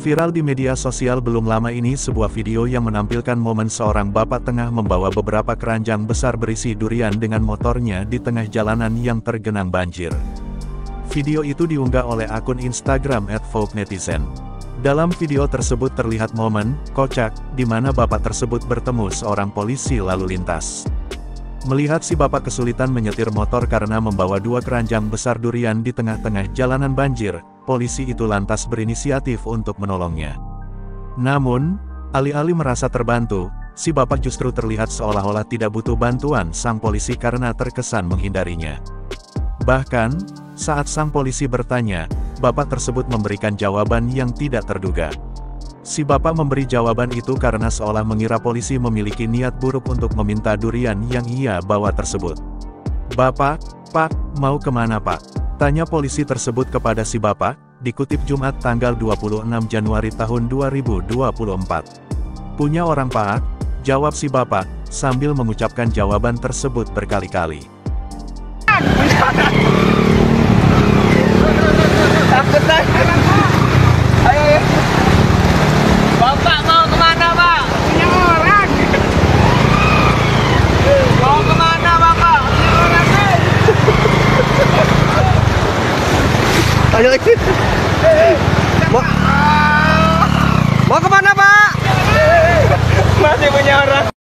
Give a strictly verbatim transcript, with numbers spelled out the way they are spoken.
Viral di media sosial belum lama ini sebuah video yang menampilkan momen seorang bapak tengah membawa beberapa keranjang besar berisi durian dengan motornya di tengah jalanan yang tergenang banjir. Video itu diunggah oleh akun Instagram et voguenetizen. Dalam video tersebut terlihat momen kocak di mana bapak tersebut bertemu seorang polisi lalu lintas. Melihat si bapak kesulitan menyetir motor karena membawa dua keranjang besar durian di tengah-tengah jalanan banjir, polisi itu lantas berinisiatif untuk menolongnya. Namun, alih-alih merasa terbantu, si bapak justru terlihat seolah-olah tidak butuh bantuan sang polisi karena terkesan menghindarinya. Bahkan, saat sang polisi bertanya, bapak tersebut memberikan jawaban yang tidak terduga. Si bapak memberi jawaban itu karena seolah mengira polisi memiliki niat buruk untuk meminta durian yang ia bawa tersebut. "Bapak, Pak, mau kemana Pak?" tanya polisi tersebut kepada si bapak, dikutip Jumat tanggal dua puluh enam Januari tahun dua ribu dua puluh empat. "Punya orang Pak?" jawab si bapak, sambil mengucapkan jawaban tersebut berkali-kali. Takut lah. Ayo, ayo. Bapak mau kemana, Pak? Punya orang. Mau kemana, Bapak? Punya orang, eh. Ayo, ayo. Mau, mau kemana, Pak? Masih punya orang.